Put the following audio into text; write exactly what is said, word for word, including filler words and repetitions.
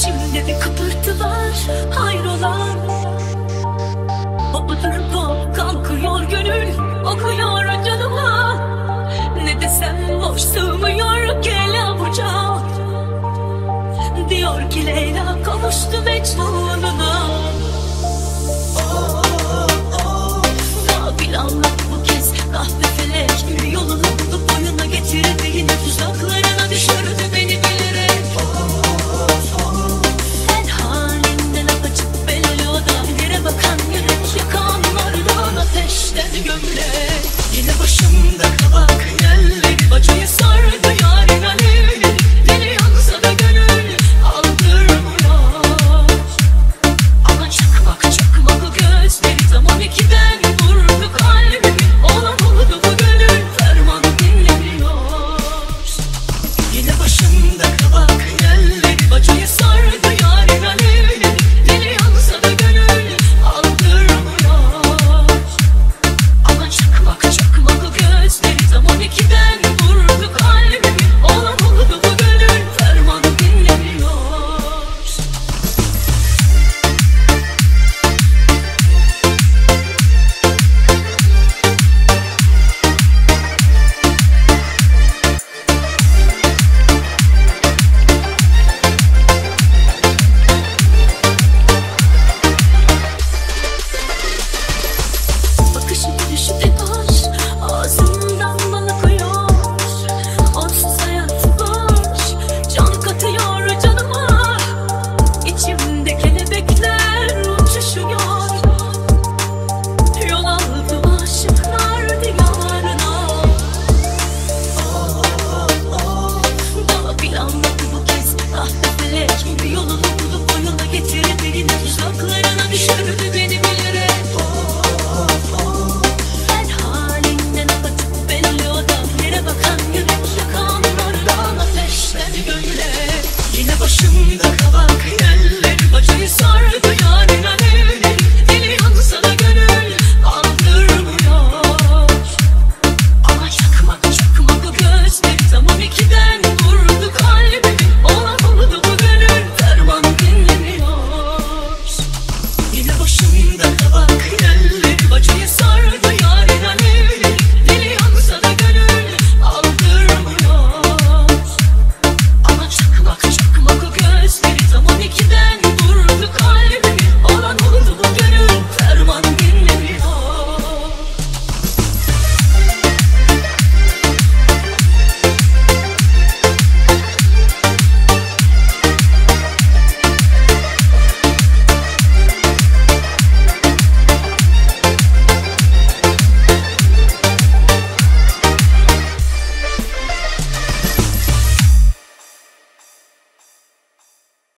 İçimde bir kıpırtı var, hayrola. Hopudur pop kalkıyor gönül, okuyor canıma. Ne desem boş sığmıyor, gel avuca. Diyor ki Leyla kavuştu Mecnun'una. Oh, oh, oh. Gafil anlat bu kez, kahve felek bir yolunu bulup boyuna getirdi, yine tuzaklarına düşürdü beni bilerek. Her halinden apaçık belli o da, yere bakan yürek, yakanlardan ateşten gömlek. Yine başımda kabak elleri, bacayı sardı yarın alevleri. Deli yansa da gönül aldırmıyor. Ama çakmak çakmak o gözleri, tam on ikiden vurdu kalbimi. Olan oldu bu gönül, fermanı dinlemiyor. Yine başımda kabak elleri, bacayı sardı yarın alevleri. Deli yansa da gönül aldırmıyor. Ama çakmak çakmak o gözleri, tam on ikiden vurdu kalbimi. Olan oldu bu gönül, fermanı dinlemiyor. Bakışı gülüşü pek hoş, ağzından bal akıyor. Onsuz hayat boş, can katıyor canıma. İçimde kelebekler uçuşuyor. Yol aldım aşıklar diyarına. Oh, oh, oh. Gafil anladı bu kez, kahve felek bir yolunu bulup boyuna getirdi, yine tuzaklarına düşürdü beni bilerek. Her halinden apaçık belli o da, yere bakan yürek, yakanlardan ateşten gömlek. Yine başımda kal